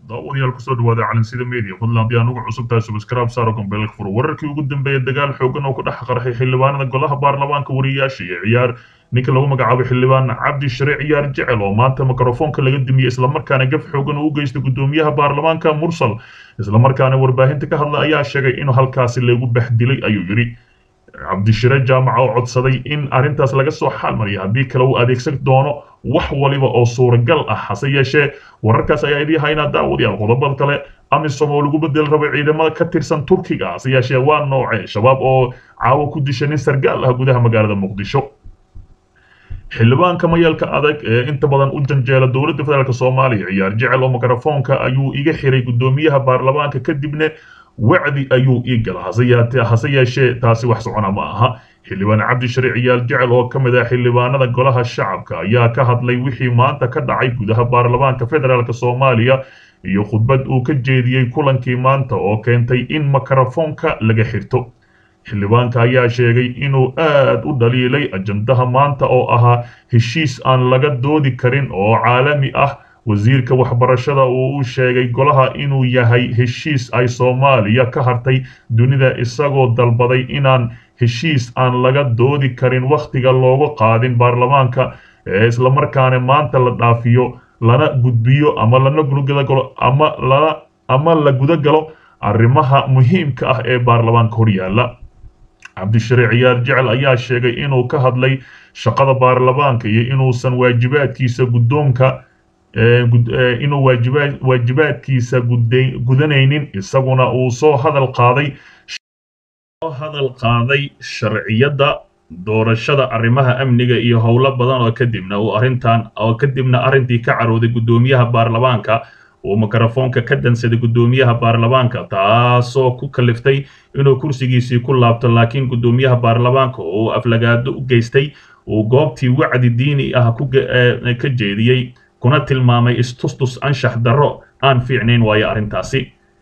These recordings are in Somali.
daawadayaal kusoo dhawaada calansida media fadlan haddii aan ugu cusub tahay subscribe saaro gombeelka furo wararkii ugu dambeeyay dagaal xoogan oo ku dhex qarxay xildhibaanada golaha baarlamaanka wariyaasha iyo ciyaar ninka lagu magacaabay xildhibaan cabdi shariic ciyaar jecel oo maanta mikrofoonka laga dimiyay islamarkaana gaf xoogan u geystay gudoomiyaha baarlamaanka mursal islamarkaana warbaahinta ka hadla ayaa sheegay inuu halkaasi lagu baxdilay ayuu yiri cabdishire jaamac oo codsaday in arintaas laga soo xalmariyo haddii kale uu adeegsan doono wax waliba oo suuragal ah hase yeeshee wararkaas ayaa idii haynaa daawadayaal qodobada kale amisom oo lagu bedel rabay ciidamada ka tirsan turkiga hase yeeshee waa noocee shabaab oo caawa ku dishay nin sargaal ah gudaha magaalada muqdisho xildhibaanka mayalka adag ee inta badan u janjeela dowladda federaalk soomaaliya ciyaar jecel oo mikrofoonka ayuu iga xiray gudoomiyaha baarlamaanka kadibna wacdi ayuu ii gala hase yeeshee taasi wax socona ma aha xildhibaan cabdi shariic ciyaal jecel oo ka mid ah xildhibaanada golaha shacabka ayaa ka hadlay wixii maanta ka dhacay gudaha baarlamaanka federaalk soomaaliya iyo khudbad uu ka jeediyey kulankii maanta oo keentay in mikrofoonka laga xirto xildhibaanka ayaa sheegay inuu aad u dhaliilay ajandaha maanta oo ahaa heshiis aan laga doodi karin oo caalami ah wasiirka waxbarashada uu u sheegay golaha inuu yahay heshiis ay Soomaaliya ka hartay dunida isagoo dalbaday inaan heshiis aan laga doodi karin waqtiga loogu qaadin baarlamaanka isla markaana maanta la dhaafiyo lana gudbiyo ama la guda galo arrimaha muhiimka ah ee baarlamaanka horyaala cabdishariic ciyaar jecel ayaa sheegay inuu ka hadlay shaqada baarlamaanka iyo inuusan waajibaadkiisa guddoonka inuu waajibaadkiisa gudanaynin isaguna uu soo hadal qaaday sharciyada doorashada arrimaha amniga iyo howlo badan oo kadibna arrintii ka carooday gudoomiyaha baarlamaanka uu mikrofoonka ka dansaday gudoomiyaha baarlamaanka taasoo ku kaliftay inuu kursigiisii ku laabto laakiin gudoomiyaha baarlamaanka oo aflagaado u geystay uu goobtii wacdi diini ah ka jeediyey kuna tilmaamay istustus anshax darro aan fiicnayn waayo arrintaasi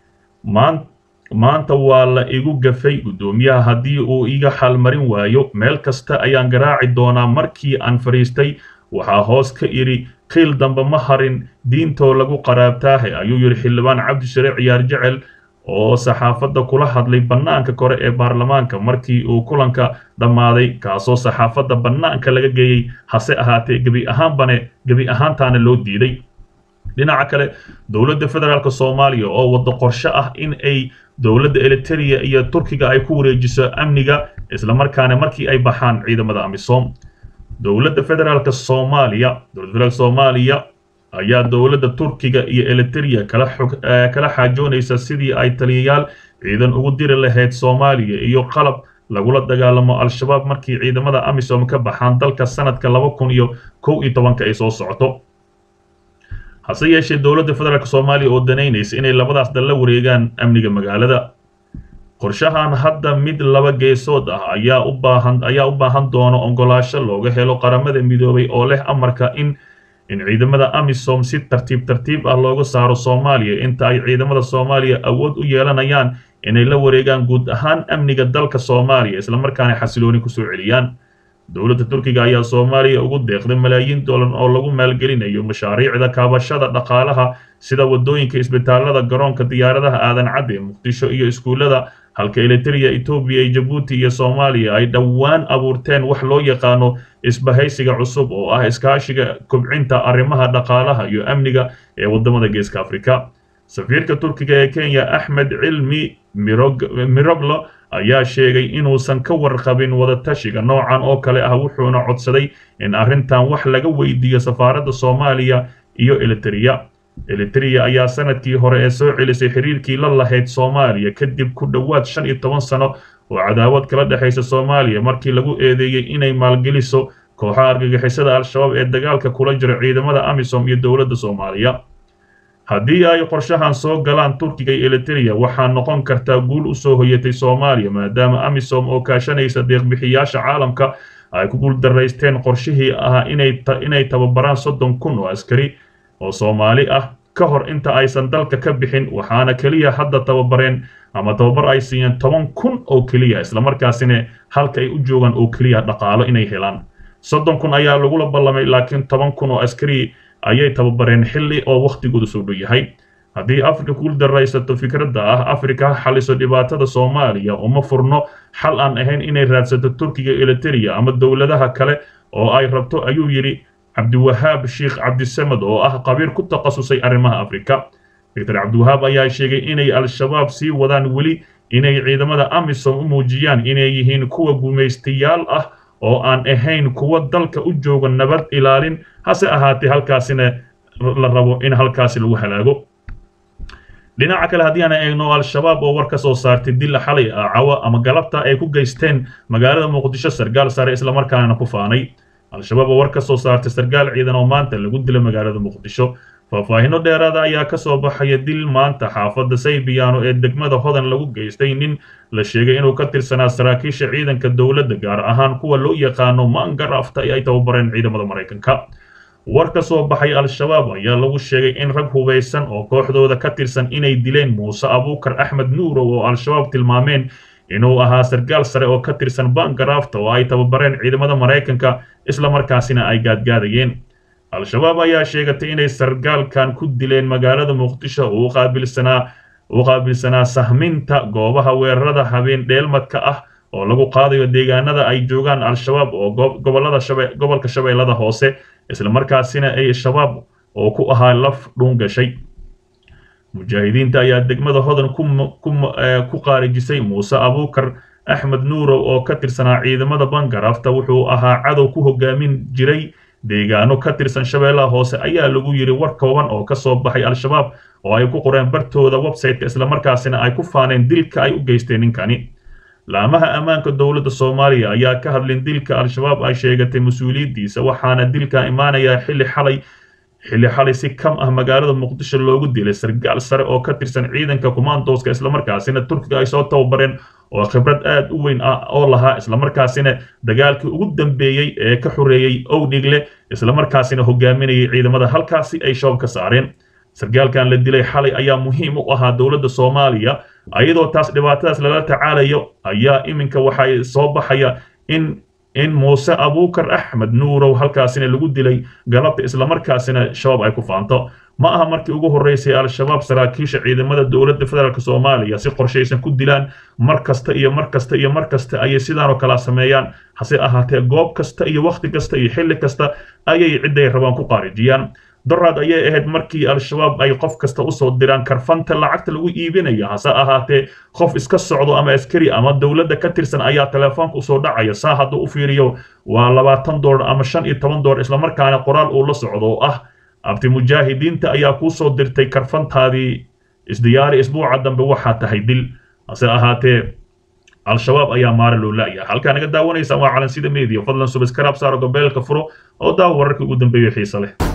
maanta waa la igu gafay gudoomiyaha haddii uu iga xalmarin waayo meel kasta ayaan garaaci doonaa markii aan fariistay waxaa hoos ka iri qiil dambe ma harin diintoo lagu qaraabtaahe ayuu yiri xildhibaan cabdishariic ciyaar jecel oo saxaafadda kula hadlay bannaanka kore ee baarlamaanka markii uu kulanka dhammaaday kaasoo saxaafadda bannaanka laga geeyey hase ahaatee gebi ahaantaana loo diiday dhinaca kale dowladda federaalk soomaaliya oo wado qorshe ah in ay dowladda Eritrea iyo Turkiga ay ku wareejiso amniga isla markaana markii ay baxaan ciidamada amisom dowladda federaalk Soomaaliya ayaa dowladda Turkiga iyo Eritrea kala xaajoonaysa sidii ay taliyayaal ciidan ugu diri lahayd Soomaaliya iyo qalab lagula dagaalamo al-shabaab markii ciidamada amisom ka baxaan dalka sanadka 2011 ay soo socoto hase yeeshee dowladda federaalk Soomaaliya oo danaynaysa inay labadaas dal la wareegaan amniga magaalada qorshahan hadda mid laba geesood ah ayaa u baahan doono oggolaansho looga helo qaramada midoobay oo leh amarka in ciidamada amisom si tartiib ah looga saaro Soomaaliya inta ay ciidamada Soomaaliya awood u yeelanayaan inay la wareegaan guud ahaan amniga dalka Soomaaliya isla markaana xasilooni ku soo celiyaan dowladda Turkiga ayaa Soomaaliya ugu deeqday malaayiin dollar oo lagu maalgelinayo mashaariicda kaabashada dhaqaalaha sida wadooyinka isbitaalada garoonka diyaaradaha aadan cadde Muqdisho iyo iskuulada halka Eritrea Ethiopia Djibouti iyo Soomaaliya ay dhawaan abuurteen wax loo yaqaano isbahaysiga cusub oo ah iskaashiga kobcinta arrimaha dhaqaalaha iyo amniga ee wadamada Geeska Afrika safiirka Turkiga ee Kenya Ahmed Cilmi Miroglo ayaa sheegay inuusan ka warqabin wada tashiga noocan oo kale ah wuxuuna codsaday in arrintan wax laga weydiiyo safaaradda Soomaaliya iyo Eritrea ayaa sanadkii hore ee soo celisay xiriirkii la lahayd Soomaaliya kadib ku dhawaad 15 sano oo cadaawad kala dhaxaysa Soomaaliya markii lagu eedeeyay inay maalgeliso kooxaha argagixisada al-shabaab ee dagaalka kula jira ciidamada amisom iyo dowladda Soomaaliya haddii ay qorshahan soo galaan Turkiga iyo Eritrea waxaa noqon kartaa guul u soo hoyatay Soomaaliya maadaama amisom oo kaashanaysa deeq-bixiyaasha caalamka ay ku guuldareysteen qorshihii ahaa inay tababaraan 30,000 oo askari oo Soomaali ah ka hor inta aysan dalka ka bixin waxaana kaliya hadda tababar ay siiyeen 10,000 oo kaliya isla markaasina halka ay u joogan oo kaliya dhaqaalo inay helaan 30,000 ayaa lagu ballamay laakiin 10,000 oo askari ayay tababareen xilli oo waqtigoodu soo dhow yahay haddii Afrika ku daraysato fikradda ah Afrika xaliso dhibaatada Soomaaliya uma furno xal aan ahayn inay raadsato Turkiga Eritrea ama dawladaha kale oo ay rabto ayuu yiri Cabdiwahaab Sheekh Cabdisamad oo ah qabiir ku takhasusay arrimaha Afrika. Dr. Cabdiwahaab ayaa sheegay inay al-shabaab sii wadaan weli inay ciidamada AMISOM u muujiyaan inay yihiin kuwa gumaystayaal ah oo aan ahayn kuwa dalka u jooga nabad ilaalin hase ahaatee halkaasina la rabo in halkaasi lagu halaago. dhinaca kale haddii aan eegno al-shabaab oo war ka soo saartay dil xalay cawa ama galabta ay ku geysteen magaalada Muqdisho sargaal sare isla markaana ku faanay. al-shabaab oo war ka soo saartay sargaal ciidan oo maanta lagu dilay magaalada Muqdisho. faahfaahinno dheeraad ayaa ka soo baxaya dil maanta xaafadda Saybiyaano ee degmada Hodan lagu geystay nin la sheegay inuu ka tirsanaa saraakiisha ciidanka dawladda gaar ahaan kuwa loo yaqaano maangarafta ay tababareen ciidamada Mareykanka. war ka soo baxay al-shabaab ayaa lagu sheegay in rag hubeysan oo kooxdooda ka tirsan inay dileen Muuse Abuukar Axmed Nuurow oo al-shabaab tilmaameen inuu ahaa sargaal sare oo ka tirsan maangarafta oo ay tababareen ciidamada Mareykanka isla markaasina ay gaadgaadayeen. al-shabaab ayaa sheegatay inay sargaalkan ku dileen magaalada Muqdisho oo qaabilsanaa sahminta goobaha weerarada habeen dheelmadka ah oo lagu qaadayo deegaanada ay joogaan al-shabaab oo gobolka Shabeellada Hoose isla markaasina ay shabaab oo ku ahaa laf dhuun gashay. mujaahidiinta ayaa degmada Hodan ku qaarijisay Muuse Abuukar Axmed Nuurow oo ka tirsanaa ciidamada maangarafta wuxuu ahaa cadow ku hogaamin jiray deegaano ka tirsan Shabeellaha Hoose ayaa lagu yiri war kooban oo ka soo baxay al-shabaab oo ay ku qoreen bartooda website-ka isla markaasina ay ku faaneen dilka ay u geysteen ninkani. laamaha ammaanka dawladda Soomaaliya ayaa ka hadlin dilka al-shabaab ay sheegatay mas'uuliyadiisa waxaana dilka imaanaya xilli xalay si kam ah magaalada Muqdisho loogu dilay sargaal sare oo ka tirsan ciidanka commandoska isla markaasina Turkiga ay soo tababareen oo khibrad aad u weyn ah oo lahaa isla markaasina dagaalkii ugu dambeeyay ee ka xoreeyay Owdhigle isla markaasina hogaaminayay ciidamada halkaasi ay shoob ka saareen. sargaalkan la dilay xalay ayaa muhiim u ahaa dawladda Soomaaliya ayadoo taas dhibaatadaas lala tacaalayo ayaa iminka waxay soo baxaya in Muuse Abuukar Axmed Nuurow halkaasina lagu dilay galabta isla markaasina shabaab ay ku faanto. ma aha markii ugu horeysay al-shabaab saraakiisha ciidamada dawladda federaalka Soomaaliya si qorsheysan ku dilaan markasta ayay sidaan oo kala sameeyaan hase ahaatee goob kasta iyo waqti kasta iyo xilli kasta ayay ciday rabaan ku qaarijiyaan. daraad ayay ahayd markii al-shabaab ay qof kasta u soo diraan karfanta lacagta lagu iibinayo hase ahaatee qof iska socdo ama askari ama dawladda ka tirsan ayaa telefoonka u soo dhacaya saa hadduu u fiiriyo waa $20 ama $15 isla markaana qoraal uu la socdo oo ah abti mujaahidiinta ayaa ku soo dirtay karfantaadii isdiyaari isbuuca dambe waxaa tahay dil hase ahaatee al-shabaab ayaa maara loo laayahay. halkaa naga daawanaysa waa Calansida Media fadlan subscribe saaro gobeelka furo oo daawo wararkii ugu dambeeyay xiiso leh.